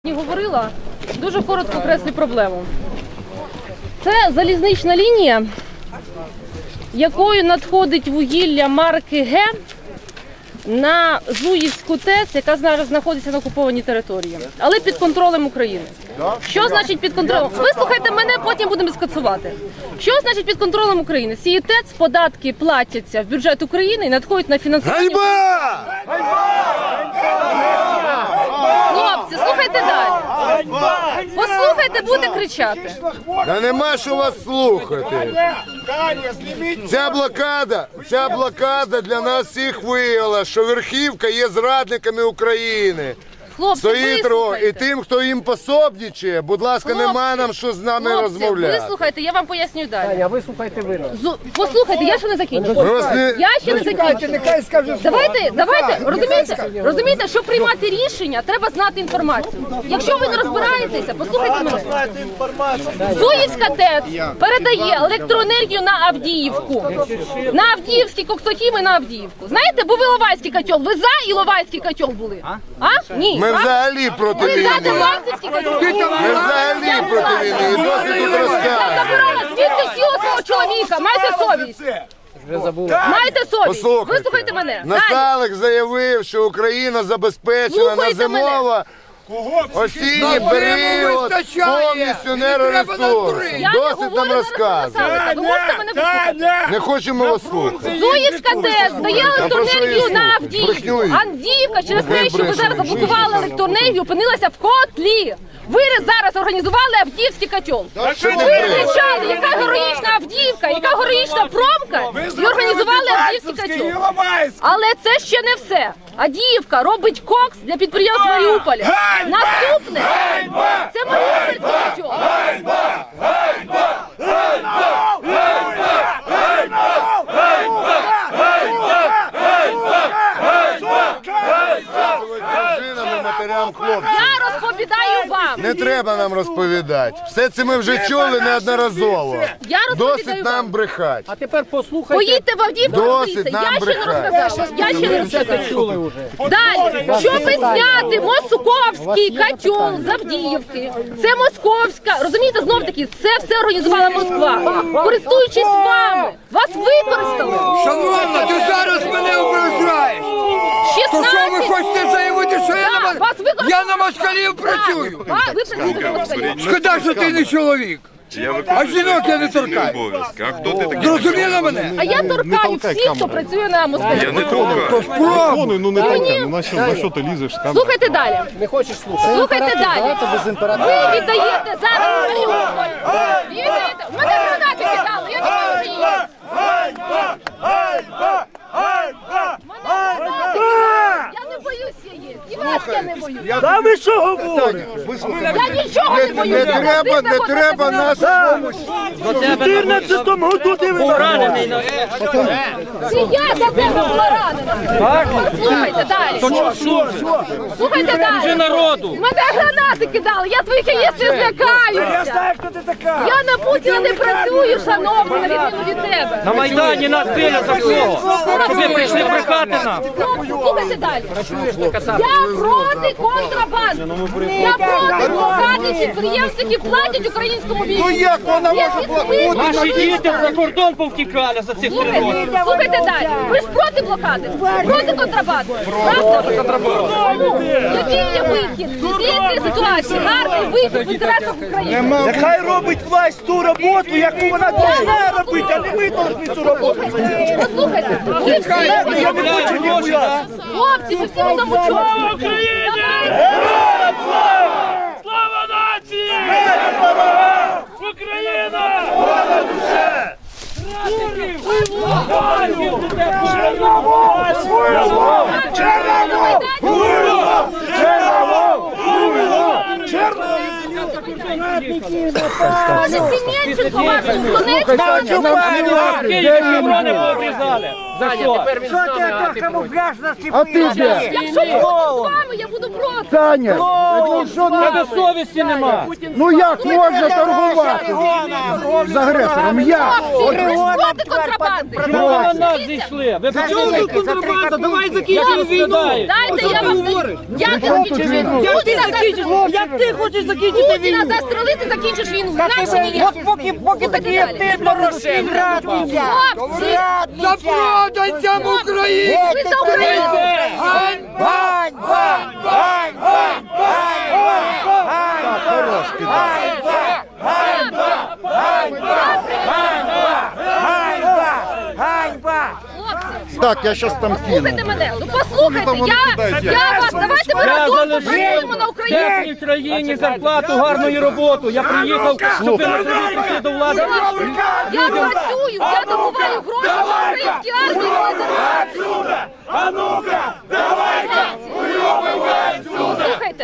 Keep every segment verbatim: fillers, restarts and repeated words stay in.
Не говорила, дуже коротко окреслю проблему. Це залізнична лінія, якою надходить вугілля марки Г на Зуївську ТЕЦ, яка зараз знаходиться на окупованій території, але під контролем України. Що значить під контролем? Вислухайте мене, потім будемо скасувати. Що значить під контролем України? З цієї ТЕЦ податки платяться в бюджет України і надходять на фінансування. Ганьба! Хлопці, слухайте далі. Послухайте, буде кричати. Та нема що вас слухати. Ця блокада, ця блокада для нас всіх виявила, що верхівка є зрадниками України. Хлопці, Стоїть ро, і вислухайте. тим, хто їм пособничає, будь ласка, Хлопці, нема нам що з нами Хлопці, розмовляти. вислухайте, я вам пояснюю далі. А вислухайте ви нас. Зу- Послухайте, я ще не закінчу. Просто не- Я ще не закінчу. Нехай скаже Давайте, давайте, розумієте, розумієте, щоб приймати рішення, треба знати інформацію. Якщо ви не розбираєтеся, послухайте мене. Зуївська ТЕЦ передає електроенергію на Авдіївку. На Авдіївські коксохіми і на Авдіївку. Знаєте, був Іловайський котел. Ви за Іловайський котел були? А? Ні. Ми А? взагалі проти Ви за війни. Дебальцевський котел? Ми взагалі проти війни. І досі тут Я розказуємо. забирала звідти сіло свого чоловіка. Маєте совість? Маєте совість? Послухайте, Вислухайте мене. Далі. Насалик заявив, що Україна забезпечена на Слухайте мене. зимово осінній період повністю нересурс. Я не Досить нам говорю розказувати. зараз про Насалика. Ви можете мене послухати? Не хочемо вас слухати. Зуївська ТЕЦ дає електроенергію на Авдіївку. Брехню. Авдіївка через те, що ви брешете. зараз заблокували електроенергію, опинилася в котлі. Ви зараз організували Авдіївський котел. що ти Ви брешеш? кричали, яка героїчна Авдіївка, яка героїчна промка, і організували Авдіївський котел. Але це ще не все. Авдіївка робить кокс для підприємств Маріуполя. Наступне – це Маріупольський котел. Дружинам і матерям хлопців. Я розповідаю вам. Не треба нам розповідати. Все це ми вже чули неодноразово. Я розповідаю Досить вам. нам брехати. А тепер послухайте. Поїдьте в Авдіївку, Досить розберіться. нам Я ще не брехати. розказала. Я ще не Все це розказала. чули вже. Далі, щоб зняти московський котел з Авдіївки, це московська, розумієте, знов таки, це все організувала Москва, користуючись вами, вас використали. Шановна, ти зараз мене ображаєш! То що ви хочете заявити, що я на, вас використали. я на москалів працюю? А, ви працюєте на москалів. Шкода, що ти не чоловік. А жінок я не торкаю. А хто ти такий? Зрозуміла мене? А я торкаю всіх, хто працює на Я москалів. не трогаю. То спробуй. Ну не толкай, ну на що, на що ти лізеш? Там... Слухайте далі. Не хочеш слухати? Слухайте далі. Багато без імператора. Ви віддаєте зараз Маріуполь. Ви віддаєте. В мене гранати кидали, я не знаю, що є. Я не боюсь яєць. І вас я не боюсь. Та ви що говорите? Я нічого не Не боюсь. треба, не треба нашу допомогу. Це я за тебе поранена. Слухайте далі. Слухайте далі. народу. Мене гранати кидали, я твоїх яєць не злякаюся. Я знаю, хто ти така. Я на Путіна не працюю, шановні, на відміну від тебе. На Майдані нас били за всього. Щоб ви прийшли брехати нам. Хлопці, слухайте далі. Я проти контрабанди. Я проти блокади підприємств, які платять українському війську. Ну як вона може бути? Наші діти за кордон повтікали за цих три роки. Слухайте, слухайте далі. Ви ж проти блокади, проти контрабанди. Правда? Тому, який є вихід з цієї ситуації? Гарний вихід в інтересах України. Нехай робить власть ту роботу, яку вона повинна робити, а не ви повинні цю роботу. Послухайте, послухайте. Ви всі, Я не хочу ніхуя. хлопці, ви всі в одному чому. Слава нації! Україна! Пане Семенченко, ваш Донецьк, Київ шеврони пообрізали. За що? Що ти то камуфляж на ці А ти де? Якщо я буду з вами, я буду проти. Таня, ну що Тебе совісті нема. ну як можна торгувати з агресором? Як? Хлопці, ви ж проти контрабанди. Чому ви на нас зійшли? Ви почали контрабанда, давай закінчимо війну. Дайте я вам... Як ти закінчиш війну? Путіна застрелити. Як ти хочеш закінчити Путіна війну? застрелити, закінчиш війну. Інакше ні. От поки, поки такі як ти, Порошенко, радниця, Хлопці, Запроданцям України! ви за Україну. Ганьба! Так, я щас там кину. Слухайте мене, ну послухайте, я, я вас, давайте ми Я разом залишив попрацюємо на Україну. теплій країні зарплату, гарну роботу. Я приїхав, щоб ви не прийшли до влади. Я працюю, я добуваю гроші на українській армії. А ну-ка, давай-ка, Слухайте,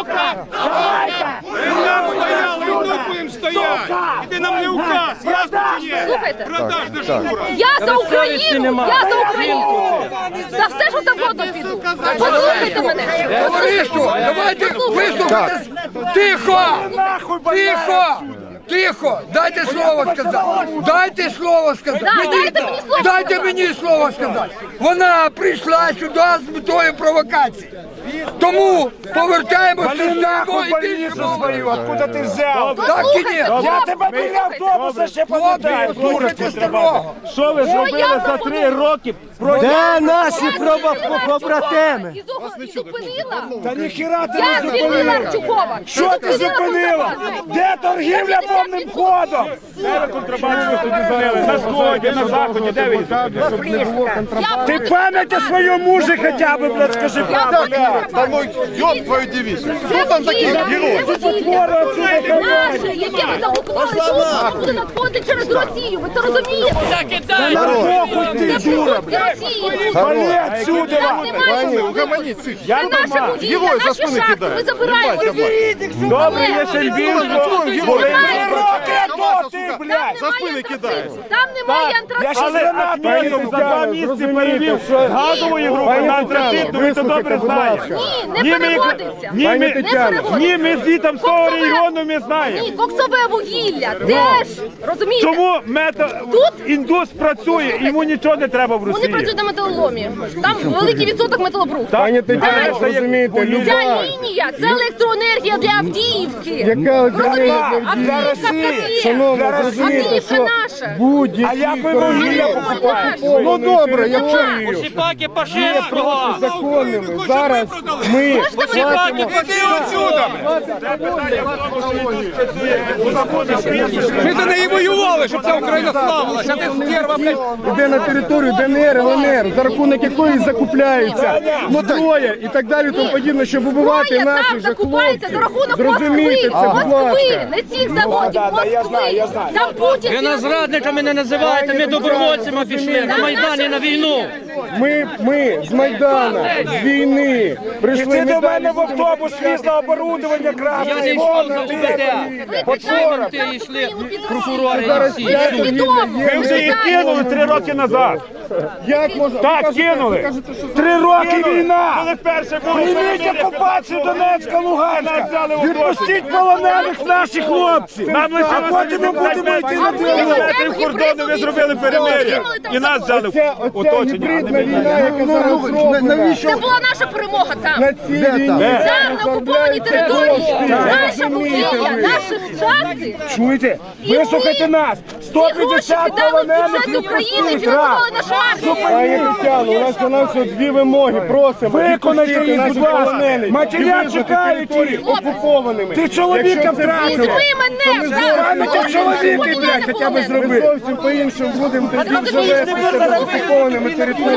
Ми нам стояли, і тут будемо стояти. І ти нам не указ, ясно чи ні? слухайте. Продажна шкура. Я за совісті Україну, нема. я за Україну. За все, що завгодно піду. Послухайте мене. Товариство, давайте вислухайте. Тихо! Тихо! Тихо! Дайте слово сказати! Дайте слово сказати! Да, Мені- дайте мені слово Дайте сказати. мені слово сказати! Вона прийшла сюди з метою провокації. Тому повертаємося до цього і більше свою, откуда ти взяв? Так чи ні? Я тебе біля автобуса ще пам'ятаю. Слухайте старого! Що ви зробили за три роки? Де наші побратими? І зу- і зупинила. Та ніхіра ти Я не звільнила зупинила. Арчукова. Що ти зупинила? Де торгівля повним ходом? Де ви контрабанду тоді зупинили? На сході, на заході, де ви? Ти пам'яті свою мужі хоча б, блядь, скажи правду. Та ну, ёб твою дивізію. Це вугілля, це вугілля. Наше, яке ви заблокували, тут воно буде надходити через Росію. Ви це розумієте? Похуй ти, дура, блядь. Росії. Вали отсюда. Пані, угомоніть цих. Це наше вугілля, наші шахти. Ми забираємо. Добре, є ще більше. Ти, блядь. За спини кидають. Там немає Я ще антрациту. гранату за два місяці перевів газової групи на антрацитну, ви це добре знаєте. Ні, не переводиться. Ні, ми, Не переводиться. ні, ми звідти з того регіону ми знаємо. Ні, коксове вугілля теж. Розумієте? Чому мета... Тут? індус працює, йому нічого не треба в Вони Росії. працюють на металоломі. Там великий відсоток металобрухту. Пані Тетяно, розумієте, Ця лінія – це електроенергія для Авдіївки. Яка електроенергія Розумієте? для Авдіївка Росії? в Шановна, котлі. зрозумійте, Авдіївка що наша. будь-які А як ви вугілля покупаєте? Ну добре, якщо Посіпаки пашинського. законними зараз ми Можете мені Іди отсюда! Ми за неї воювали, щоб ця Україна славила. Зараз ти стерва, блядь. йде на територію ДНР, ЛНР, за рахунок якої закупляються зброя і так далі, тому подібне, щоб убивати Зброя наших там же закупається за хлопців. рахунок Москви. Зрозумійте це, будь Москви, ласка. не цих заводів, Москви. Там Путін. Ви нас зрадниками не називаєте, ми добровольцями пішли на Майдані на війну. Ми, ми з Майдана, з війни, прийшли Ти до медалі. мене в автобус віз на оборудовання Я красне. не йшов за УБД. Потім ти йшли прокурори Росії. Я торгівля є. Ви вже їх кинули три роки назад. Як можна? Так, кинули. Три роки війна. Прийміть окупацію Донецька, Луганська. Відпустіть полонених наших хлопців. Нам лише а потім ми будемо йти на діалог. Кордону ви зробили перемир'я. І нас взяли Оця, в оця оточення. гібридна війна, яка зараз зроблена. Навіщо Це була наша перемога там. на цій війні Там на окупованій території. Наша Розумієте вугілля, ви? наші шахти. Чуєте? І ми Вислухайте нас. Ці гроші сто п'ятдесят кидали в полонених бюджет України і фінансували на шахти. Пані Тетяно, у нас у нас от дві вимоги. Просимо Виконайте відпустити їх, наших будь ласка. полонених. Матеря І визнати чекають території їх. окупованими. Ти чоловіка Якщо це втратив. буде, Візьми мене то ми зараз. зовсім- Ти чоловіка, блядь, хоча б Ми зроби. зовсім по-іншому будемо тоді розумієш, живетися з окупованими територіями.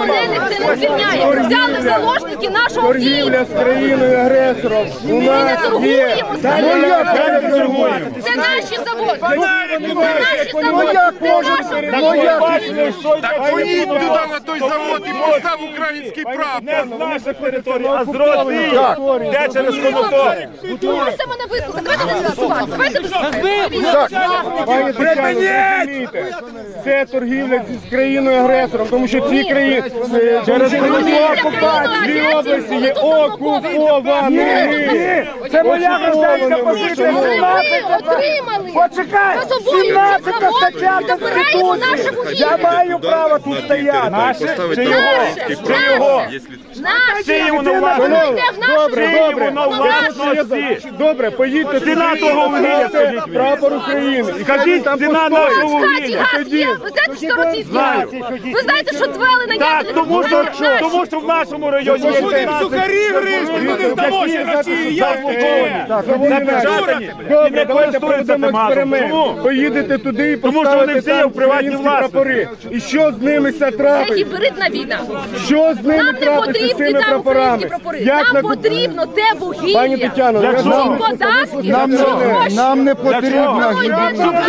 полонених це не звільняє. Взяли в заложники нашого Торгівля Києва. з країною-агресором у Ми не нас є. торгуємо з країною. Це наші заводи. Це наші заводи. Це наші заводи. Поїдь туди на той завод і постав український прапор. Не з наших територій, а з Росії. Де через конотоп. Можете мене вислухати? Давайте не голосувати. Давайте вислухати. Пані Тетяно, розумієте, це торгівля з країною-агресором, тому що ці країни через окупації області є окуповані. Це моя гражданська позиція. Ви отримали. Почекай, За собою сімнадцята завод стаття і добираємо наше Конституції. вугілля. Я маю право тут стояти. Наше чи його? Чи його? Наше. Воно Воно йде в нашу Добре, землю. добре. Воно наше. Добре, поїдьте ціна того вугілля, скажіть. Прапор України. Скажіть, там ціна нашого У нас в хаті газ є. Ви знаєте, що це російський газ? Ви знаєте, що твели на Так, тому що, тому що в нашому районі є Сухарів гризти, ми не здалося Росії, як запечатані. Добре, давайте проведемо експеримент. Поїдете туди і поставите там українські прапори. І що з ними все Це трапить? гібридна війна. Що з ними Нам не трапиться з потрібні цими там прапорами? українські прапори. Як Нам на- потрібно те вугілля. Пані Тетяно, ці нам- податки, нам ці не- гроші. нам не потрібно Воно йде гібридна. до нас.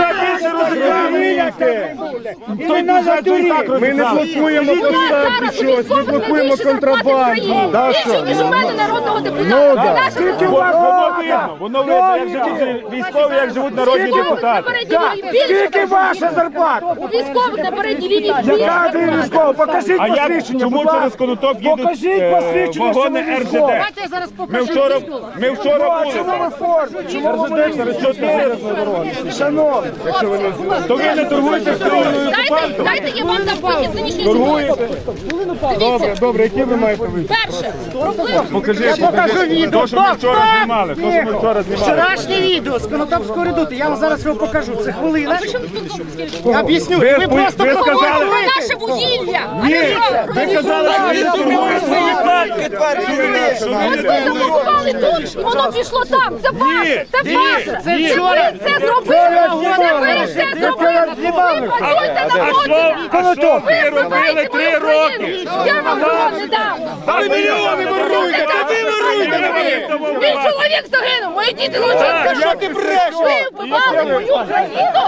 Ми не блокуємо поставки щось, ми блокуємо контрабанду. Більше, ніж у мене народного Ну, депутата. да. Наша Скільки робота. вас воно видно? Воно видно, як живуть військові, як живуть народні Військових на депутати. передній лінії більше. Скільки ваша зарплата? У військових на передній лінії Яка більше. ви військова? Покажіть А як, посвідчення, чому будь через ласка. Конотоп їдуть Покажіть е, посвідчення, вагони що ви РЖД? військові. Я зараз Ми покажу вчора, військових. ми вчора А були. чому ви в формі? Чому ви через чотири Шановні, якщо ви не знаєте. То ви не торгуєте з країною Дайте, окупантом? дайте я вам дам вихід з нинішньої ситуації. Добре, Дивіться, добре, які ви маєте вийти? перше, проблема. Покажи, покажи. То, що ми вчора знімали. То, що ми вчора знімали. Вчорашнє відео з Конотопського редуту, я вам зараз його покажу. Це хвилина. Я об'ясню. Ви, Ви просто ви проговорюєте. сказали, Про наше вугілля. а ні, не про- ви казали, що ви торгуєте свої банки. От ви заблокували тут, і воно пішло там. Це ваше, це ні, ваше. Це ні. ви це зробили. Це ви це зробили. Ви працюєте на воді. Ви робили три роки. Я вам його не дам. А ви мільйони воруєте, та ви воруєте. Мій чоловік загинув, мої діти лежать. Що ти брешеш? Ви вбивали мою країну.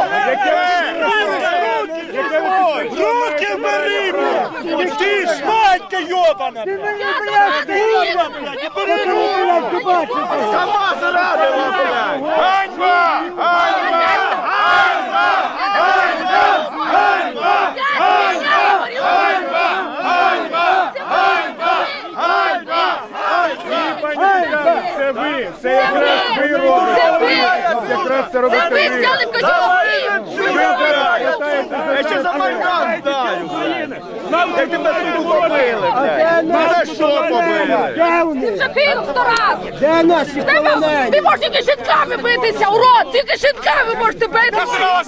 Руки бери, блядь! Ти ж матька йобана! Курва, блядь! Бери руки! Сама зарадила, блядь! Ганьба! Ганьба! Ганьба! Ганьба! Ганьба! Ганьба! Ганьба! Ганьба! Ганьба! Це ви, це якраз ви робите. Це ви. Якраз це Це робите ви ви. взяли в категорію. Я ще за Майдан знаю! Як тебе тут побили, блядь! Ну за що побили? Ти вже кинув сто разів. Де наші Тебе- полонені? Ти можеш тільки щитками битися, урод! Тільки щитками можете битися!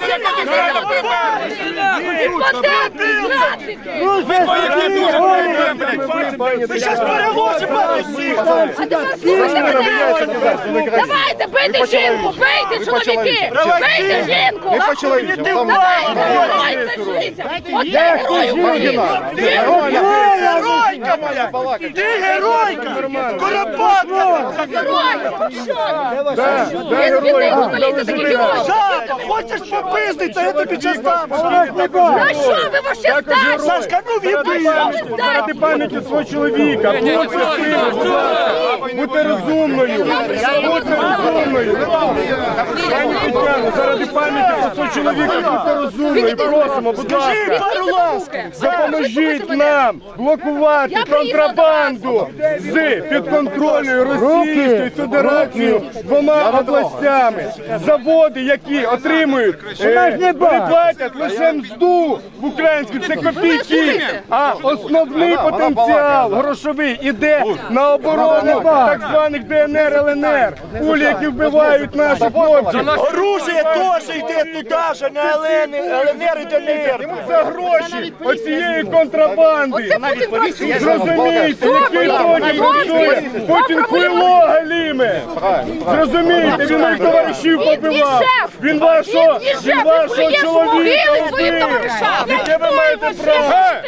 Імпотентні зрадники! Ви зараз переможемо всіх! А тепер слухайте мене! Давайте, бийте жінку! Бийте, чоловіки! Бийте жінку! Не по чоловічому. Давайте, герой, прийшлися! Оце герой України! Геройка моя! Ти геройка! Коропатка! Герой! Що? Де Він герої? звільнив журналіста, такий герой! Жаба, хочеш попиздиться, я тобі час дам! На що ви вообще здачі? Сашка, ну в'єби! Заради пам'яті свого чоловіка. Будьте сильні, будь ласка. Будьте розумною. Будьте розумною. Пані Тетяно, заради пам'яті свого чоловіка будьте розумною. Просимо, будь ласка. Допоможіть нам блокувати контрабанду з підконтрольною Російською Федерацією двома областями. Заводи, які отримують, е, платять лише мзду в українську, це копійки. А основний потенціал грошовий іде на оборону так званих ДНР, ЛНР. Кулі, які вбивають наших хлопців. Оружие теж йде туди ж, на ЛНР і ДНР! За гроші оцієї контрабанди. Зрозумійте, який Путін працює. Путін хуйло галіме. Зрозумійте, він моїх товаришів побивав. Він вашого, він вашого чоловіка вбив. Яке ви маєте право? Ти, сука,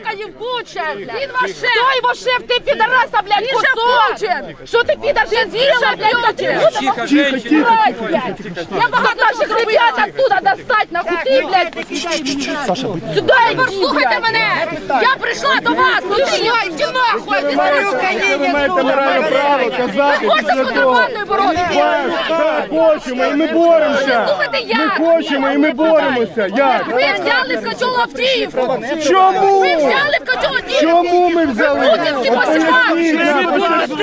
органів куча, він ваш шеф. Хто його шеф? Ти підараса, блядь, кусочек. Що ти підараса? Ти з'їла, блядь, Тихо, тихо, тихо. я могла наших ребят оттуда достать, нахуй ти, блядь. Сюди, Ігор, слухайте мене. Я прийшла до вас, ну ти, йди нахуй. Ви маєте моральне право казати Хочеш після того. контрабандою боротися? Так, хочемо і ми боремося. Слухайте, Ми як? хочемо і ми боремося. Як? Ви взяли в котел Авдіївку. Чому? Ви взяли в котел Авдіївку. Чому ми взяли? Путінський От посіпак. поясніть нам,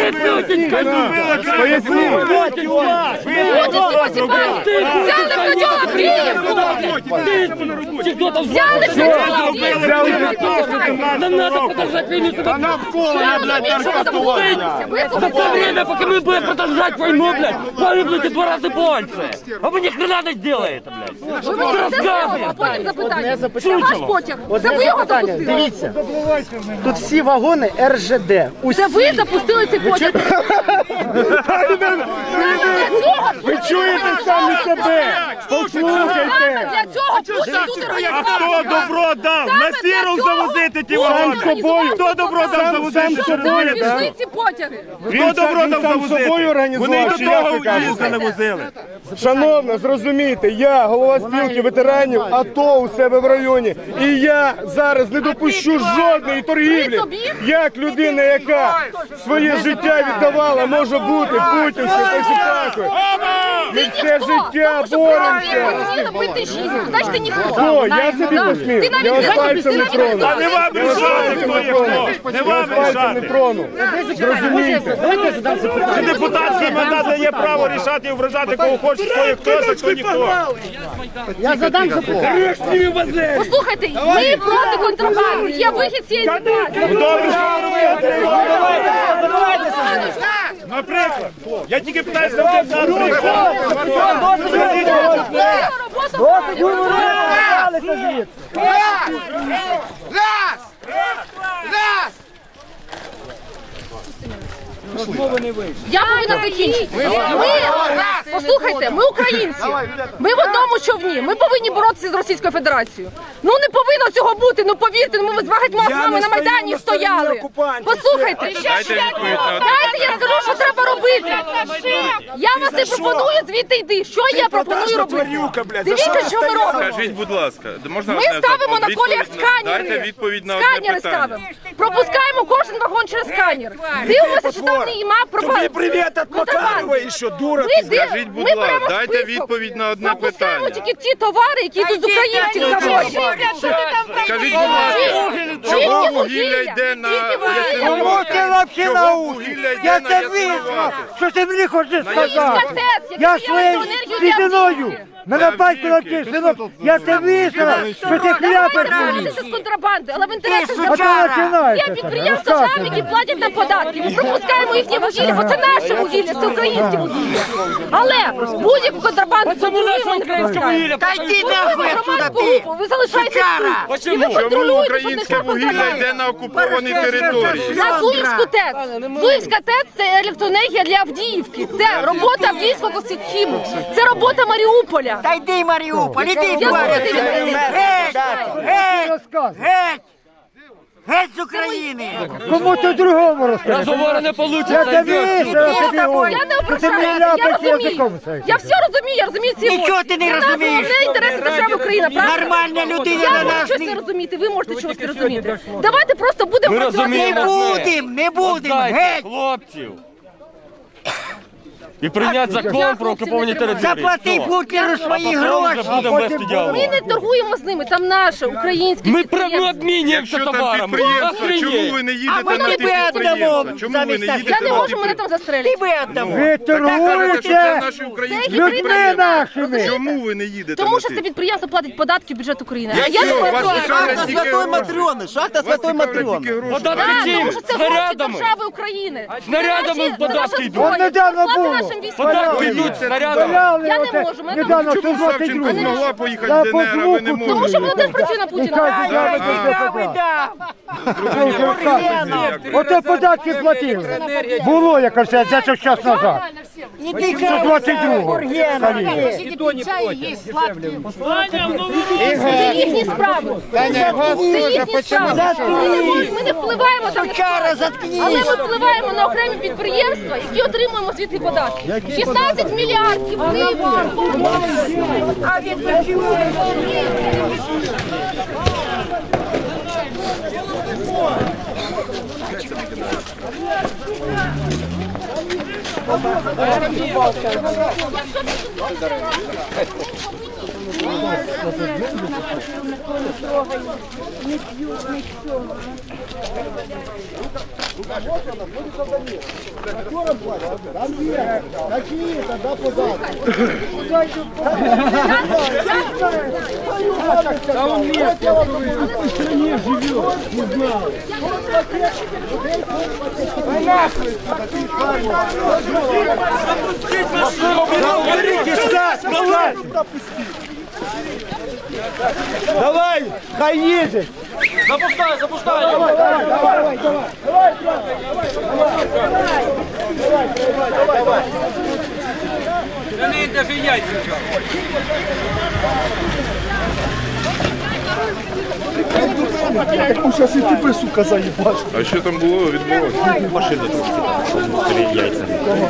поясніть нам. Путінський посіпак. Взяли в котел Авдіївку. Взяли в котел Авдіївку. Нам надо продолжать войну. Та навколо я, блядь, наркотування. За то время, пока мы будем продолжать войну, блядь, погибнуть в два раза больше. А вы ни хрена не сделаете, блядь. Ви мені це сказали, а потім запитання. Це ваш потяг. Це ви його запустили. Дивіться, тут всі вагони Р Ж Д. Це ви запустили цей потяг. Ви чуєте самі себе? Послухайте. Для цього Путін тут А хто добро дав? На сіров завозити ті Сам вагони? собою. Хто добро дав Сам завозити? собою, так? пішли ці потяги. Хто добро дав сам завозити? собою організував, Вони й до чи як ви того кажете? їздили, возили. Шановна, зрозумійте, я голова спілки ветеранів АТО у себе в районі. І я зараз не допущу жодної торгівлі. Як людина, яка своє життя віддавала, може бути путінською посіпакою. Ми все життя боремося. Значить, ти ніхто. Хто? Я собі посмів. Ти навіть Я вас не пальцем не трону. А не вам Я вас рішати, пальцем хто не є трону. хто. Не Я вам вас пальцем не рішати. трону. Зрозумійте. Чи депутатський мандат дає право рішати і вражати кого хоче, хто є хто, а хто ніхто. Я задам запитання. Послухайте, ми проти контрабанди. Є вихід з цієї ситуації. Добре. Наприклад, я тільки питаюся, наприклад. Я повинна закінчити. Ми, послухайте, ми українці. Ми в одному човні. Ми повинні боротися з Російською Федерацією. Ну не повинно цього бути, ну повірте, ну ми з багатьма з вами на Майдані стояли. Послухайте, дайте я скажу, що треба робити. Я вас не пропоную звідти йди. Що я пропоную робити? Дивіться, що ми робимо. Скажіть, будь ласка, можна Ми одне ставимо на запитання? коліях сканери. Дайте відповідь на одне Сканери питання. ставимо. Пропускаємо кожен вагон через сканер. Дивимося, що там нема пропаганди. Привіт від Макарова ще, дура. Ми див- Скажіть, будь ми ласка, беремо дайте список. відповідь на одне Пропускаємо питання. тільки ті товари, які йдуть з українців заводять. Скажіть, будь ласка, чого вугілля йде на Ясинувату? Чого вугілля йде на Ясинувату? Що ти мені хочеш Київська ТЕЦ, Я яка своєю електроенергію рідиною. для Мене батько навчив, синок, я це висила, що ти Давайте хляпиш мені. боротися з контрабандою, але в інтересах А то держави. починаєте Є це, підприємства там, розказуйте. які платять нам податки. Ми пропускаємо їхнє вугілля, бо це наше вугілля, це українське вугілля. Але будь-яку контрабанду контролюємо не пропускаємо. Та йди нахуй отсюда, ти! Ви залишаєтесь тут. І ви Чому контролюєте, щоб не українське йшла вугілля контрабанда. йде на окуповані території? На Зуївську ТЕЦ. Зуївська ТЕЦ – це електроенергія для Авдіївки. Це робота Авдіївського схіму. Це робота Маріуполя. Та йди, Маріуполь, іди, Я тварь! слухати відповідь. Геть! Геть! Геть! Геть з України! Кому ти другому розкажеш? Разговора не получится. Я тобі висила, тобі говорю. Я не Що ти ображаю, мені я ляпаєш розумію. язиком цей? Я все розумію, я розумію ці Нічого ти не Для нас розумієш. головне інтереси держави Україна, правда? Нормальна людина Я на можу нас щось не... не розуміти, ви можете щось не розуміти. Давайте просто будемо працювати. Не будем, не будем! Геть! хлопців. І прийняти закон про окуповані території. Заплати Путіну свої гроші! Будемо вести Ми діалог. не торгуємо з ними, там наше, українське Ми підприємство. прямо обмінюємося Якщо там товарами. підприємство, чому ви Охренеть. не А їдете ми на ті тебе підприємства? віддамо Чому ви не замість нас. їдете Я не на можу ті мене там підприємства? застрелити. Ти би віддамо! Ви Кажете, що це торгуєте наші українські Це людьми підприємства. нашими. Чому ви не їдете Тому на що ті? це підприємство платить податки в бюджет України. А Я я не що, вас платила. цікавлять тільки гроші? Матрьони, шахта Вас цікавлять тільки гроші. Податки Так, тому чим? що це гроші Снарядами. держави України. Снарядами Це наші- в податки це наша йдуть. зброя. От недавно Плати було. нашим військовим. Податки Валяли. йдуть снарядами. Валяли Я не оте. можу, мене Недавно там- сто Чому двадцять Савченко другий. змогла поїхати Я в ДНР, а ви не по звуку Тому що вона можете? теж працює на І Путіна. кажуть, я веду Ото податки платили. Було, я кажу, за час назад. сто двадцять другого. Це їхні справи. Це їхні справи. Ми не впливаємо там, але ми впливаємо на окремі підприємства, які отримуємо звідти податки. шістнадцять мільярдів гривень. А Давай, хай їде. Запускай, запускай! Давай, давай, давай, давай. Да не даже яйца. Сейчас і тебе, сука, заїбаш. А що там було, відбулося? Машина тут стоїть яйцями.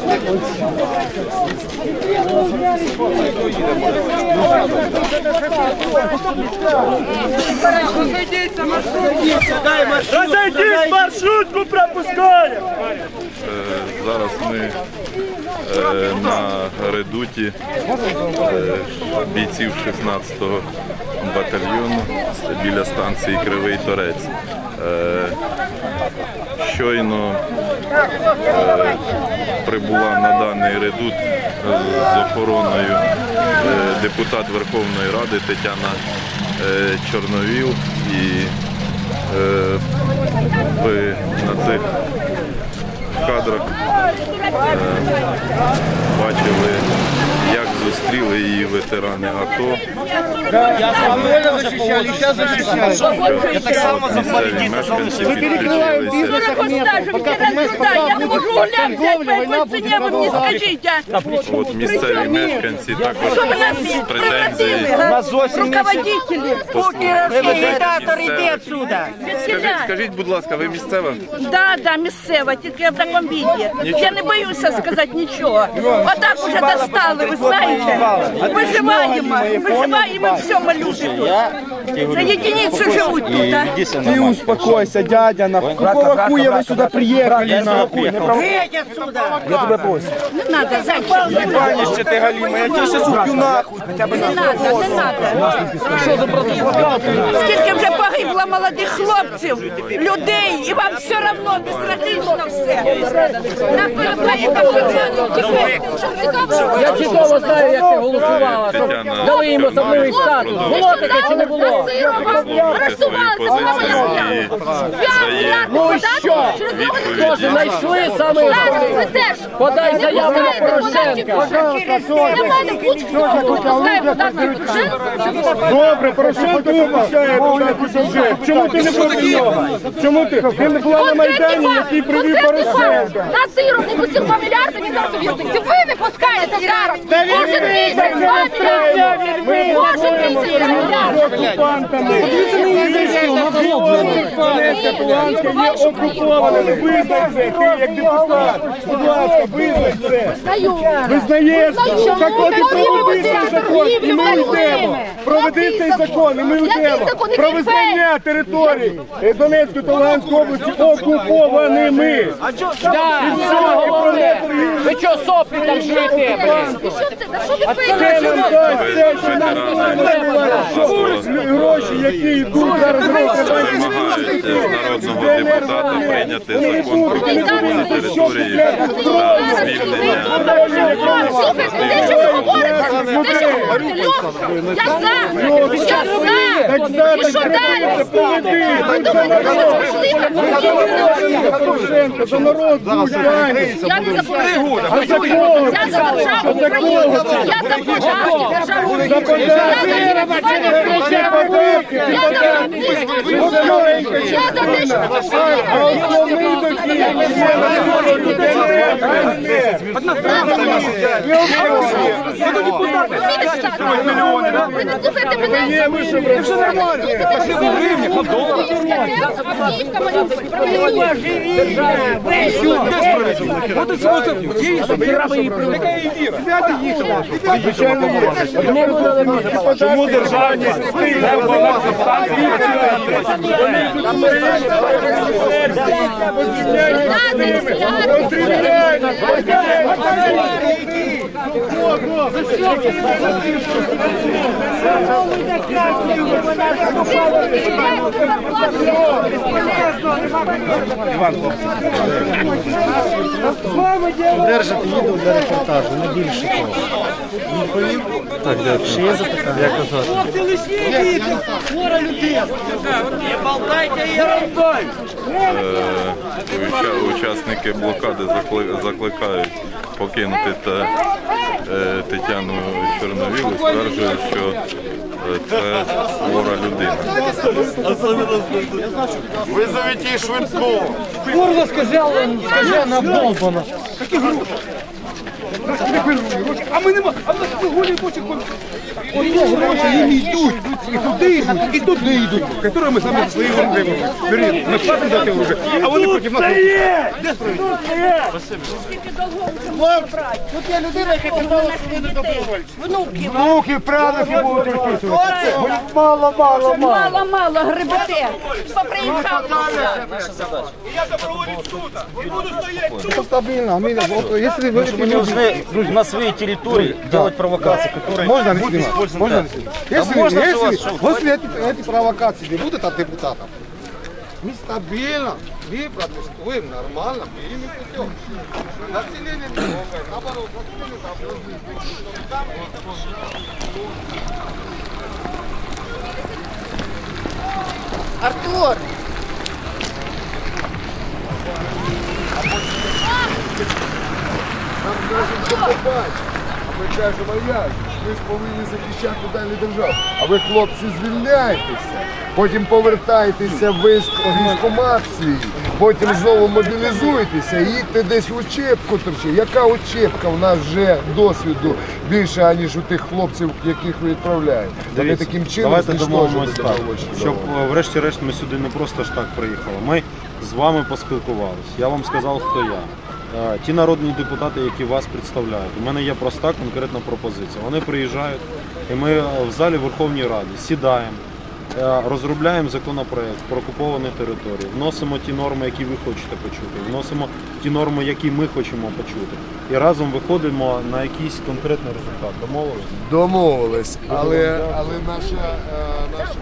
Розійдіть, маршрутку пропускаємо! Зараз ми е, на редуті е, бійців шістнадцятого батальйону біля станції Кривий Торець. Е, щойно е, прибула на даний редут з охороною е, депутат Верховної Ради Тетяна е, Чорновіл. І е, ви на цих кадрах е, бачили, як зустріли її ветерани АТО. Я спокійно захищав, і зараз захищаю. Я так само за Місцеві мешканці підключилися. Я не можу гуляти, п'ять по ціні, ви мені скажіть, а? От місцеві мешканці також з претензії. Руководителі. Диктатор, іди отсюда. Скажіть, скажіть, будь ласка, ви місцева? Да, да, місцева, тільки в такому віді. Я не боюся сказати нічого. Отак уже достали, ви знаєте. Виживаємо, виживаємо в всьому люди тут. Це єдиниці живуть тут, а? Ти успокойся, дядя, нахуй. Какого хуя ви сюди приїхали, нахуй? Вийдь отсюда. Я тебе прошу. Не треба, зайчик, не треба. Паніще ти, Галіма, я тебе щас уб'ю нахуй. Хоча б Не треба, не треба. Скільки вже погибло молодих хлопців, людей, і вам все одно безразлично все. На переплаті Я чудово знаю, як ти голосувала, щоб дали їм особливий статус. Було таке чи не було? Ну і що? Може, знайшли саме основне. Подай заяву на Порошенка. Добре, Порошенко випускає подати. Чому ти не проти нього? Чому ти? Ти не була на Майдані, який привів Порошенка. На сиру не пустив два мільярди, він зараз в'їздить. Ви не пускаєте зараз. Може тридцять два мільярди. Може тридцять два мільярди. Подивіться на Ізраїль, Донецька, Луганська є окупованими. Визнай це, ти як депутат. Будь ласка, визнай це. Визнаєш? Так от і проведи цей закон, і ми йдемо. Проведи цей закон, і ми йдемо. Про визнання територій Донецької та Луганської області окупованими. Ви чого соплі там жуєте? Це нам дасть те, що нам гроші, які йдуть зараз в вимагають з народного депутата прийняти закон про окуповані території та звільнення Те, що говорите, Льоха, я за, я за. І що далі? Ви думаєте, що це можливо? За народ будь, Я не за порядок. Я за державу України. Я за початки держави України. Я за фінансування України. Я за виробництво. Я за те, що ви не слухаєте мене? Все нормально. Чому державність не багато станцій? Держите відео для репортажу, не більше того. Так, дякую. Ще є запитання? Як казати? Хлопці, лишні хвора людина. Не болтайте і робіть. Учасники блокади закликають покинути Тетяну Чорновіл і стверджують, що це хвора людина. Визовіть її швидко. Курва скажена обдолбана. А ми нема, а в нас гулі хоче ходити. Ото гроші їм йдуть, і туди йдуть, і туди йдуть, які ми саме свої виробимо. Бери, ми платимо за те гроші, а вони проти нас. Де справедливість? Тут є людина, яка казала, що вони добровольці. Внуки. Внуки, правнуки будуть розписувати. Мало, мало, мало. Мало-мало грибете. Поприїхав. Я доброволець тут. І буду стояти. Стабильно, мы, вот, если вы Мы не должны на своей территории делать провокации, которые можно будут снимать, использованы. можно Да. снимать. Да Если, можно, что вас, если, что- если эти, эти провокации не будут от депутатов, мы стабильно, мы протестуем нормально, мирным путем. Население не трогает, наоборот, население Артур! Нам кажуть, що побачимо. А ми кажемо, а як? Ми ж повинні захищати далі державу. А ви, хлопці, звільняйтеся. Потім повертайтеся в військкомат свій. Потім знову мобілізуйтеся і їдьте десь в учебку торчи. Яка учебка? У нас вже досвіду більше, аніж у тих хлопців, яких ви відправляєте. Вони таким чином давайте знищують домовимось так, добровольчі щоб добровольці. е, врешті-решт ми сюди не просто ж так приїхали. Ми з вами поспілкувалися. Я вам сказав, хто я. Е, Ті народні депутати, які вас представляють. У мене є проста конкретна пропозиція. Вони приїжджають, і ми е, в залі Верховній Раді сідаємо, е, розробляємо законопроект про окуповані території, вносимо ті норми, які ви хочете почути, вносимо ті норми, які ми хочемо почути. І разом виходимо на якийсь конкретний результат. Домовились? Домовились, але, але наша, е, наша...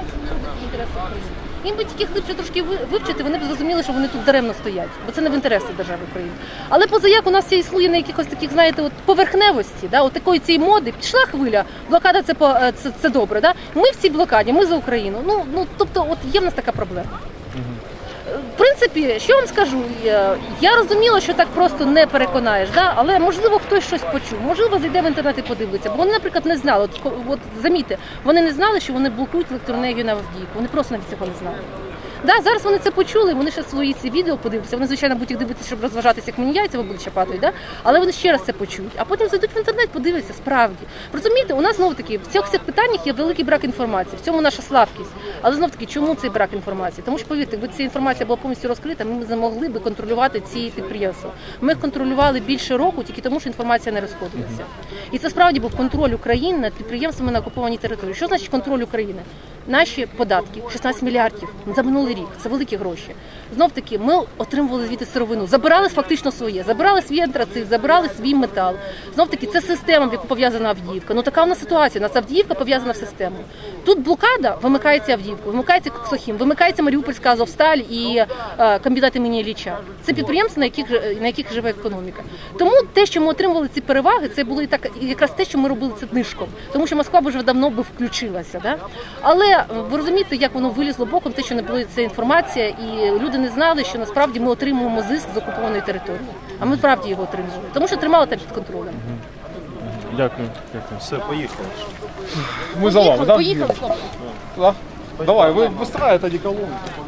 Їм би тільки глибше трошки ви- вивчити, вони б зрозуміли, що вони тут даремно стоять, бо це не в інтересі держави України. Але позаяк у нас це існує на якихось таких, знаєте, от поверхневості, да, от такої цієї моди, пішла хвиля, блокада це, по- е, це, це добре. Да? Ми в цій блокаді, ми за Україну. Ну, ну, тобто, от є в нас така проблема. В принципі, що вам скажу, я, я розуміла, що так просто не переконаєш, да? Але можливо хтось щось почув, можливо зайде в інтернет і подивиться, бо вони, наприклад, не знали, от, от замітьте, вони не знали, що вони блокують електроенергію на Авдіївку, вони просто навіть цього не знали. Да, зараз вони це почули, вони ще свої ці відео подивляться, вони, звичайно, будуть їх дивитися, щоб розважатися, як мені яйця в обличчя падають, да? Але вони ще раз це почують, а потім зайдуть в інтернет, подивляться, справді. Розумієте, у нас, знову-таки, в цих, цих питаннях є великий брак інформації, в цьому наша слабкість. Але, знов-таки, чому цей брак інформації? Тому що, повірте, якби ця інформація була повністю розкрита, ми не могли би контролювати ці підприємства. Ми їх контролювали більше року тільки тому, що інформація не розходилася. І це справді був контроль України над підприємствами на окупованій території. Що значить контроль України? наші податки, шістнадцять мільярдів за минулий рік, це великі гроші. Знов таки, ми отримували звідти сировину, забирали фактично своє, забирали свій антрацит, забирали свій метал. Знов таки, це система, в яку пов'язана Авдіївка. Ну така у нас ситуація, у нас Авдіївка пов'язана в систему. Тут блокада, вимикається Авдіївка, вимикається Коксохім, вимикається Маріупольська Азовсталь і е, комбінат імені Ілліча. Це підприємства, на яких, на яких живе економіка. Тому те, що ми отримували ці переваги, це було і так, якраз те, що ми робили це нишком. Тому що Москва б вже давно би включилася. Да? Але ви розумієте, як воно вилізло боком, те, що не була ця інформація, і люди не знали, що насправді ми отримуємо зиск з окупованої території. А ми справді його отримували, тому що тримали там під контролем. Дякую. Дякую. Все, поїхали. Ми за вами, так? Поїхали, хлопці. Давай, ви вистраєте тоді колону.